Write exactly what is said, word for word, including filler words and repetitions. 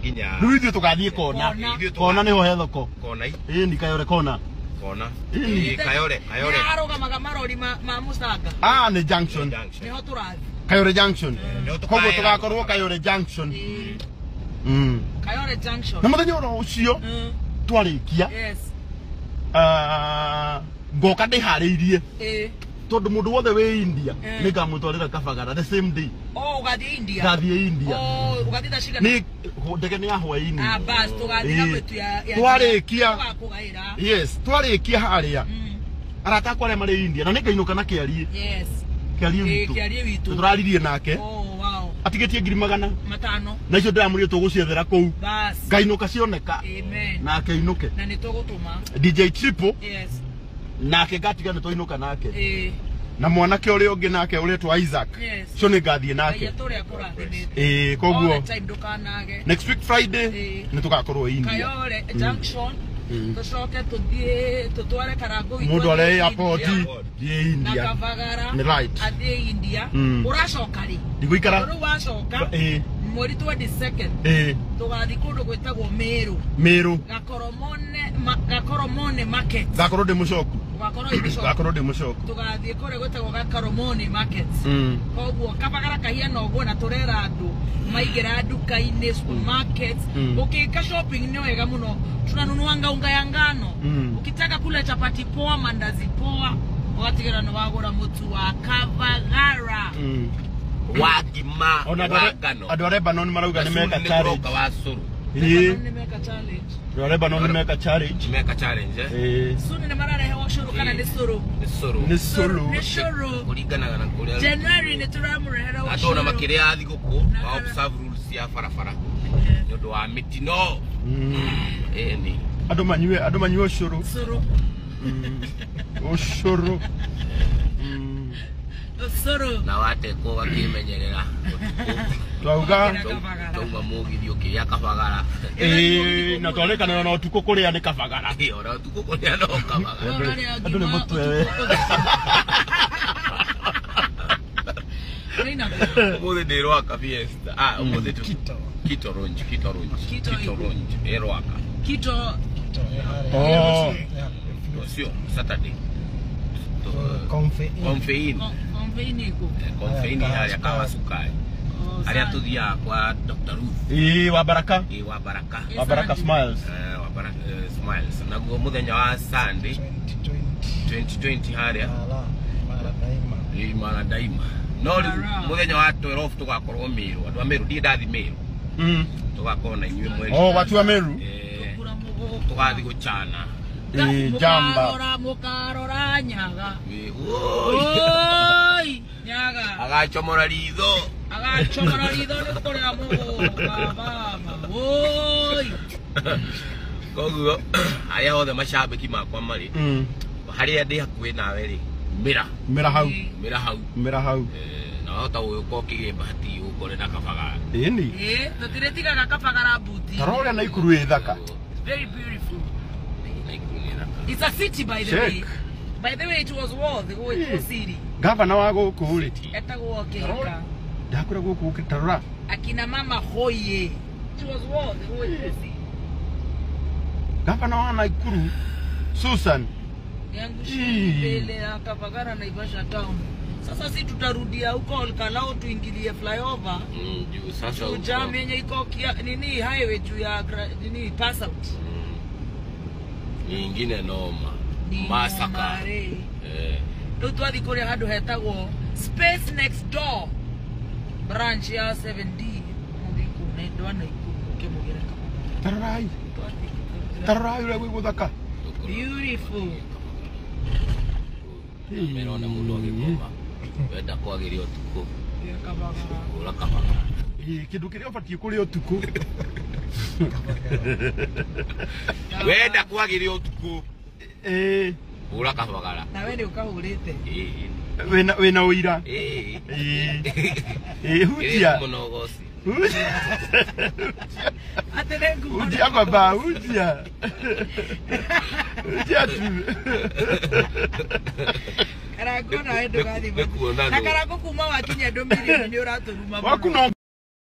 nginya Ruithi tukathie kona kona ni ho he thoko kona ii ni Kayore kona kona ii Kayore Kayore aroga magamaro lima ma Musanga ah ni junction ni ho turathi Kayore junction koguo tugakorwo Kayore junction mm Kayore junction na muthenya oro ucio twarikia yes ah ngoka ndihariirie eh tondu mundu wothe we India ni ngamutwarira Kabagara the same day oh ugathi India gathie India oh ugathi tashika ni ndege ni ahwa ini ah bas tugathi na kwetu ya twarikia yes twarikia haria arata kware mari India na ningainuka na kiarie yes kiarie witu kiarie witu turaririe nake oh wow atigetie ngiri magana matano na icio ndamurie tuguciethera kuu bas ngainuka cioneka amen nake inuke na ni tugutuma D J Triple yes nake ngatiga ni twinuka nake eh na mwanake uri ungi nake uretwa Isaac cio ni ngathie nake eh koguo next week Friday ni tugakorwo India Kayore junction tucoke tuthie tutware Karangu mundu ari airport thie India na Kabagara ni right athie India uracoka ri ndiguikara ru wacoka eh mweri twenty-second eh tugathi kundu gwetagwo Meru Meru Gakoromone Gakoromone market gakorwo ndi mucoku gakorwo ndi mucoku gakorwo ndi mucoku tugathi kure gwetagwo Gakoromone market mm koguo Kabagara kahia no gwo na turera andu maigira duka-ini supermarkets ukika shopping ni wega muno tunanunuanga unga ya ngano ukitaka kula chapati poa mandazi poa watigira no wagura mutu wa Kabagara wagima wagano andu areba no ni marauga ni meka challenge wa suru eh ni meka challenge areba no ni meka challenge meka challenge eh suni ni marare hewa shuru kana ni suru ni suru ni suru ni suru kuringana na kuria January ni turamurehera wa atona makiria thiguku wa observe rules ya farafara nyondo wa mitino eh ni andu manywe andu manywe ucuru suru ucuru suru na wate ko wakimenyerera twauga tuma mugithio kia Kabagara eh na twarekana na utuko kuria ni Kabagara eh ora utuko kuria no Kabagara andu ni mutwe umuthi ndi rwaka fiesta ah umuthi tu kito ronji kito ronji kito ronji e rwaka kito oh sio Saturday Confe confein confein ko confein ya kama sukari ali atudia kwa Doctor Ruth eh wa Baraka eh wa Baraka wa Baraka Smiles eh wa Baraka Smiles na go muthenya wa Sunday twenty twenty haria mara daima eh mara daima no muthenya wa twelve tugakorwo Meru andu a Meru ndi ndathi Meru mm tugakorwo na inywe mweri oh watu wa Meru eh tugathi guchana eh jamba ora mukarora nyaga oi nyaga agachomora ritho agachomora ritho ni kurira muga mama oi koguo aya othe macambiki makwa mari haria ndi hakuhi nawe ri mira mira hau mira hau mira hau eh na hota uko kigimba hati ukore na Kabagara eh ni eh tutiretiga ga Kabagara buti tarore na ikuru ithaka very beautiful. It's a city by the way. By the way, it was war, the way it was city. Gavana wa guku ri etagwo Kihika ndakura guku kitarora akina mama hoye. It was war, the way it was city. Gavana wa Nakuru Susan yangu mbele ya Kabagara na Naivasha town. Sasa si tutarudia huko Olkalao tuingilie flyover. Mm, juu sasa ujam yenye iko nini highway juu ya nini pass out. Nyingine noma. Masaka. Eh. Ndio twathi kule hado hetagwo Space Next Door. Branch ya seven D. Ndiko naitwa na ikumugira kama. Tarai. Tarai ule guthaka. Beautiful. Merona mundu agikoma. Wenda kwagiria utuku. Ya Kabagara. Ula Kabagara. Eh kindu kiria ubatie kuri utuku. Wenda kwagiria utuku. Eh ula Kabagara. Na wewe ukahurite. Eh. Wena wena uira. Eh. Eh. Eh hutia. Monogosi. Atenengu. Hutia baba, hutia. Hutia tu. Karago na wewe ndo gadi. Na karago kuma wakinya domiri ni uraturuma. Wakuno